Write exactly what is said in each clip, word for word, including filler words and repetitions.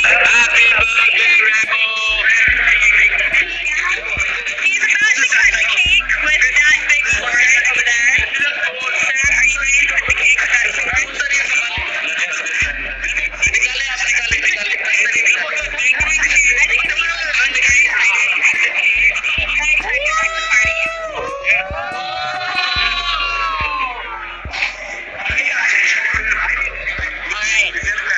Happy birthday, Remo. He's about to cut the cake with that big sword over there. Sir, are you ready to cut the cake with that sword? निकाले आप निकाले निकाले I think it's going to be fun to cut the cake. Hey, try to get back to the party. Alright.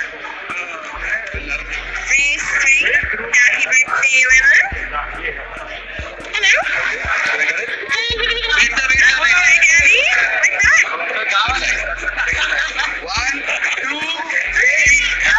Please sing Happy Birthday, Rema. Hello? बेटा बेटा Alright, Gabby. Like that. One, two, three.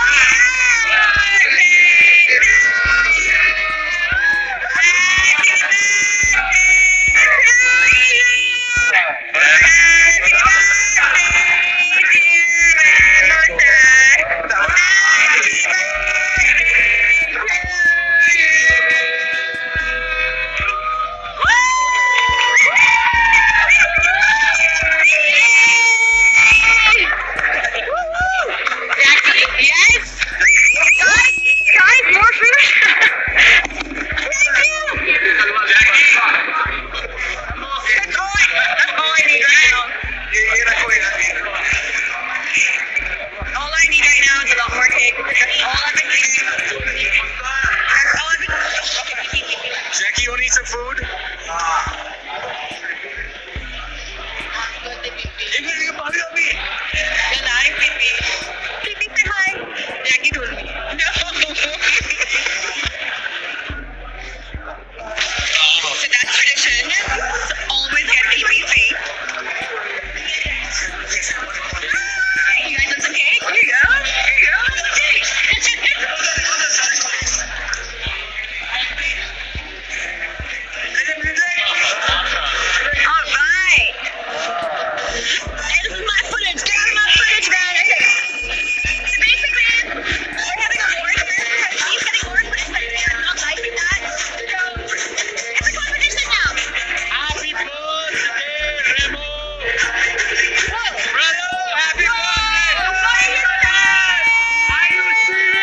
Yes! Guys, guys, more food! Thank you! That's all I, that's all I need right now. ये ये रखो यार ये All I need right now is a lot more cake because that's all I've been eating. That's all I've been eating. Jackie, you want to eat some food? एक minute का पानी अभी Good night, Pippi. Pippi, say hi. Jackie told me. No. So that's tradition. So always get Pippi's face. You guys want some cake? Here you go. Here you go. Cake. All right. Hey, this is my footage. Get out of my footage, man. Okay. So basically, we're having a war here because he's getting more footage, but they're not liking that. So it's a competition now. Happy birthday, Remo. Whoa. Brother, happy birthday. What are you saying? Are you serious?